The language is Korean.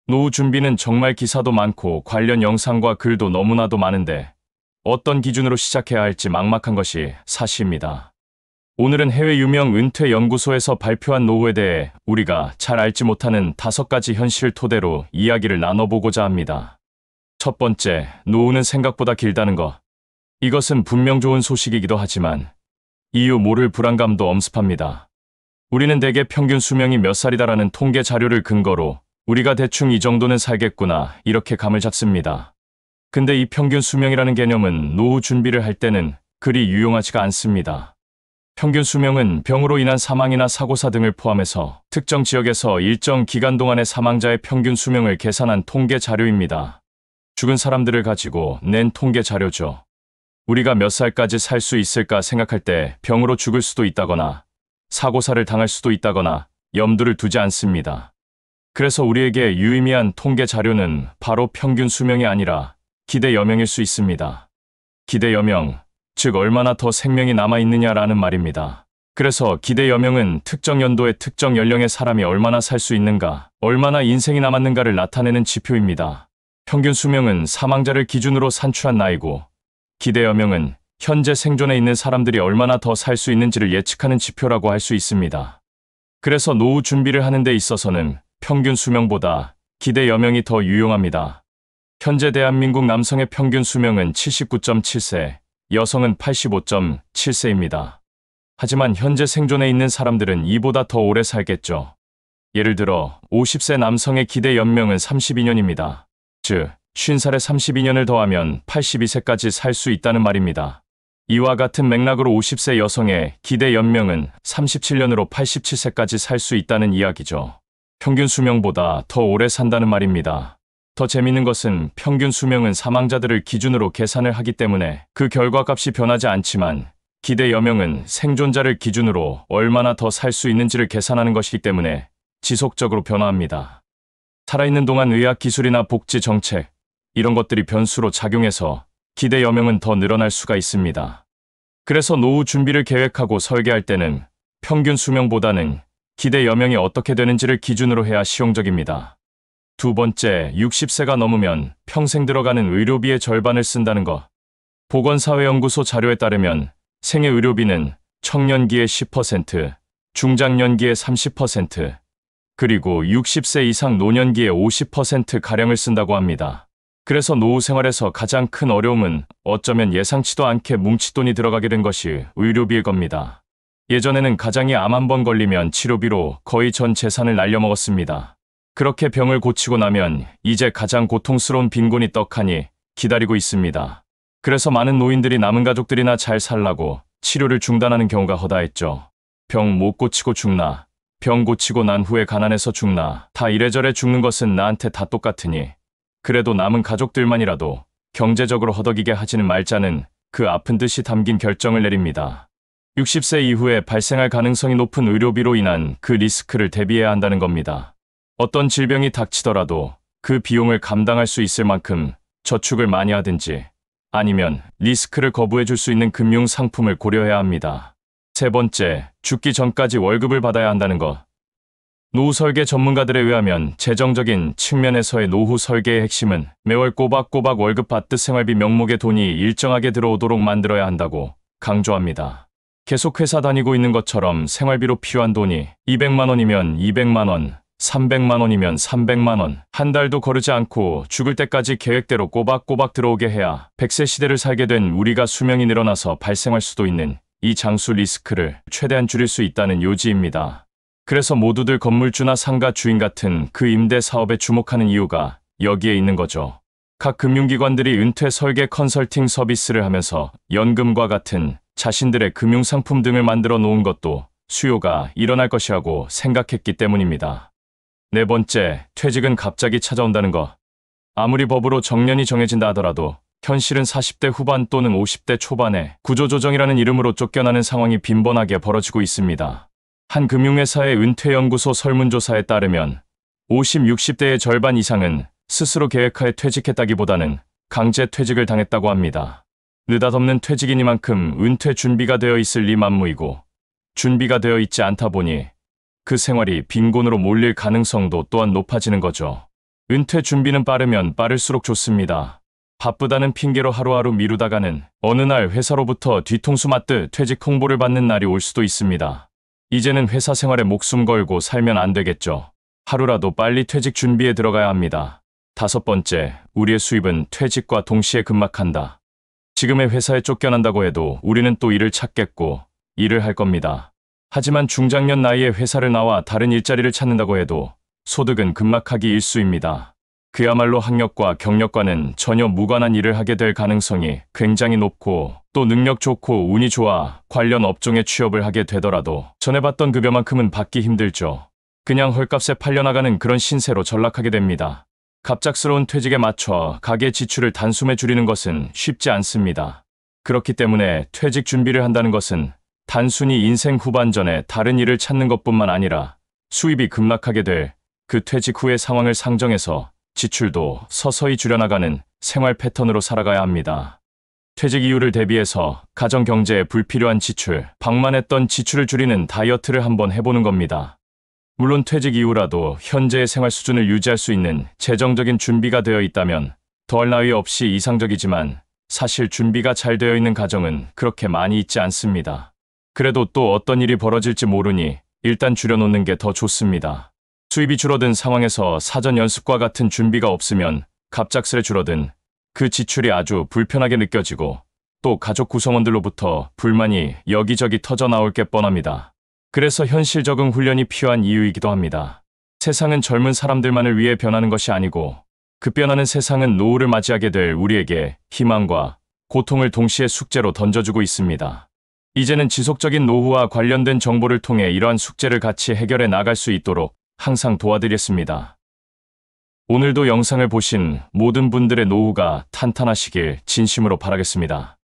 노후 준비는 정말 기사도 많고 관련 영상과 글도 너무나도 많은데 어떤 기준으로 시작해야 할지 막막한 것이 사실입니다. 오늘은 해외 유명 은퇴 연구소에서 발표한 노후에 대해 우리가 잘 알지 못하는 5가지 현실을 토대로 이야기를 나눠보고자 합니다. 첫 번째, 노후는 생각보다 길다는 것. 이것은 분명 좋은 소식이기도 하지만 이유 모를 불안감도 엄습합니다. 우리는 대개 평균 수명이 몇 살이다라는 통계 자료를 근거로 우리가 대충 이 정도는 살겠구나 이렇게 감을 잡습니다. 근데 이 평균 수명이라는 개념은 노후 준비를 할 때는 그리 유용하지가 않습니다. 평균 수명은 병으로 인한 사망이나 사고사 등을 포함해서 특정 지역에서 일정 기간 동안의 사망자의 평균 수명을 계산한 통계 자료입니다. 죽은 사람들을 가지고 낸 통계 자료죠. 우리가 몇 살까지 살 수 있을까 생각할 때 병으로 죽을 수도 있다거나 사고사를 당할 수도 있다거나 염두를 두지 않습니다. 그래서 우리에게 유의미한 통계 자료는 바로 평균 수명이 아니라 기대 여명일 수 있습니다. 기대 여명, 즉 얼마나 더 생명이 남아있느냐라는 말입니다. 그래서 기대 여명은 특정 연도에 특정 연령의 사람이 얼마나 살 수 있는가, 얼마나 인생이 남았는가를 나타내는 지표입니다. 평균 수명은 사망자를 기준으로 산출한 나이고, 기대 여명은 현재 생존해 있는 사람들이 얼마나 더 살 수 있는지를 예측하는 지표라고 할 수 있습니다. 그래서 노후 준비를 하는 데 있어서는 평균 수명보다 기대 여명이 더 유용합니다. 현재 대한민국 남성의 평균 수명은 79.7세, 여성은 85.7세입니다. 하지만 현재 생존해 있는 사람들은 이보다 더 오래 살겠죠. 예를 들어 50세 남성의 기대 연명은 32년입니다. 즉, 50살에 32년을 더하면 82세까지 살 수 있다는 말입니다. 이와 같은 맥락으로 50세 여성의 기대 연명은 37년으로 87세까지 살 수 있다는 이야기죠. 평균 수명보다 더 오래 산다는 말입니다. 더 재밌는 것은 평균 수명은 사망자들을 기준으로 계산을 하기 때문에 그 결과값이 변하지 않지만 기대 여명은 생존자를 기준으로 얼마나 더 살 수 있는지를 계산하는 것이기 때문에 지속적으로 변화합니다. 살아있는 동안 의학기술이나 복지 정책, 이런 것들이 변수로 작용해서 기대 여명은 더 늘어날 수가 있습니다. 그래서 노후 준비를 계획하고 설계할 때는 평균 수명보다는 기대 여명이 어떻게 되는지를 기준으로 해야 실용적입니다. 두 번째, 60세가 넘으면 평생 들어가는 의료비의 절반을 쓴다는 것. 보건사회연구소 자료에 따르면 생애 의료비는 청년기의 10%, 중장년기의 30%, 그리고 60세 이상 노년기의 50%가량을 쓴다고 합니다. 그래서 노후 생활에서 가장 큰 어려움은 어쩌면 예상치도 않게 뭉칫돈이 들어가게 된 것이 의료비일 겁니다. 예전에는 가장이 암 한 번 걸리면 치료비로 거의 전 재산을 날려먹었습니다. 그렇게 병을 고치고 나면 이제 가장 고통스러운 빈곤이 떡하니 기다리고 있습니다. 그래서 많은 노인들이 남은 가족들이나 잘 살라고 치료를 중단하는 경우가 허다했죠. 병 못 고치고 죽나, 병 고치고 난 후에 가난해서 죽나, 다 이래저래 죽는 것은 나한테 다 똑같으니 그래도 남은 가족들만이라도 경제적으로 허덕이게 하지는 말자는 그 아픈 뜻이 담긴 결정을 내립니다. 60세 이후에 발생할 가능성이 높은 의료비로 인한 그 리스크를 대비해야 한다는 겁니다. 어떤 질병이 닥치더라도 그 비용을 감당할 수 있을 만큼 저축을 많이 하든지 아니면 리스크를 거부해 줄 수 있는 금융 상품을 고려해야 합니다. 세 번째, 죽기 전까지 월급을 받아야 한다는 것. 노후 설계 전문가들에 의하면 재정적인 측면에서의 노후 설계의 핵심은 매월 꼬박꼬박 월급 받듯 생활비 명목에 돈이 일정하게 들어오도록 만들어야 한다고 강조합니다. 계속 회사 다니고 있는 것처럼 생활비로 필요한 돈이 200만 원이면 200만 원, 300만 원이면 300만 원, 한 달도 거르지 않고 죽을 때까지 계획대로 꼬박꼬박 들어오게 해야 100세 시대를 살게 된 우리가 수명이 늘어나서 발생할 수도 있는 이 장수 리스크를 최대한 줄일 수 있다는 요지입니다. 그래서 모두들 건물주나 상가 주인 같은 그 임대 사업에 주목하는 이유가 여기에 있는 거죠. 각 금융기관들이 은퇴 설계 컨설팅 서비스를 하면서 연금과 같은 자신들의 금융상품 등을 만들어 놓은 것도 수요가 일어날 것이라고 생각했기 때문입니다. 네 번째, 퇴직은 갑자기 찾아온다는 것. 아무리 법으로 정년이 정해진다 하더라도 현실은 40대 후반 또는 50대 초반에 구조조정이라는 이름으로 쫓겨나는 상황이 빈번하게 벌어지고 있습니다. 한 금융회사의 은퇴연구소 설문조사에 따르면 50, 60대의 절반 이상은 스스로 계획하에 퇴직했다기보다는 강제 퇴직을 당했다고 합니다. 느닷없는 퇴직이니만큼 은퇴 준비가 되어 있을 리 만무이고 준비가 되어 있지 않다 보니 그 생활이 빈곤으로 몰릴 가능성도 또한 높아지는 거죠. 은퇴 준비는 빠르면 빠를수록 좋습니다. 바쁘다는 핑계로 하루하루 미루다가는 어느 날 회사로부터 뒤통수 맞듯 퇴직 홍보를 받는 날이 올 수도 있습니다. 이제는 회사 생활에 목숨 걸고 살면 안 되겠죠. 하루라도 빨리 퇴직 준비에 들어가야 합니다. 5번째, 우리의 수입은 퇴직과 동시에 급락한다. 지금의 회사에 쫓겨난다고 해도 우리는 또 일을 찾겠고 일을 할 겁니다. 하지만 중장년 나이에 회사를 나와 다른 일자리를 찾는다고 해도 소득은 급락하기 일쑤입니다. 그야말로 학력과 경력과는 전혀 무관한 일을 하게 될 가능성이 굉장히 높고 또 능력 좋고 운이 좋아 관련 업종에 취업을 하게 되더라도 전에 받던 급여만큼은 받기 힘들죠. 그냥 헐값에 팔려나가는 그런 신세로 전락하게 됩니다. 갑작스러운 퇴직에 맞춰 가계 지출을 단숨에 줄이는 것은 쉽지 않습니다. 그렇기 때문에 퇴직 준비를 한다는 것은 단순히 인생 후반전에 다른 일을 찾는 것뿐만 아니라 수입이 급락하게 될 그 퇴직 후의 상황을 상정해서 지출도 서서히 줄여나가는 생활 패턴으로 살아가야 합니다. 퇴직 이후를 대비해서 가정 경제에 불필요한 지출, 방만했던 지출을 줄이는 다이어트를 한번 해보는 겁니다. 물론 퇴직 이후라도 현재의 생활 수준을 유지할 수 있는 재정적인 준비가 되어 있다면 더할 나위 없이 이상적이지만 사실 준비가 잘 되어 있는 가정은 그렇게 많이 있지 않습니다. 그래도 또 어떤 일이 벌어질지 모르니 일단 줄여놓는 게 더 좋습니다. 수입이 줄어든 상황에서 사전 연습과 같은 준비가 없으면 갑작스레 줄어든 그 지출이 아주 불편하게 느껴지고 또 가족 구성원들로부터 불만이 여기저기 터져 나올 게 뻔합니다. 그래서 현실 적응 훈련이 필요한 이유이기도 합니다. 세상은 젊은 사람들만을 위해 변하는 것이 아니고 급변하는 세상은 노후를 맞이하게 될 우리에게 희망과 고통을 동시에 숙제로 던져주고 있습니다. 이제는 지속적인 노후와 관련된 정보를 통해 이러한 숙제를 같이 해결해 나갈 수 있도록 항상 도와드렸습니다. 오늘도 영상을 보신 모든 분들의 노후가 탄탄하시길 진심으로 바라겠습니다.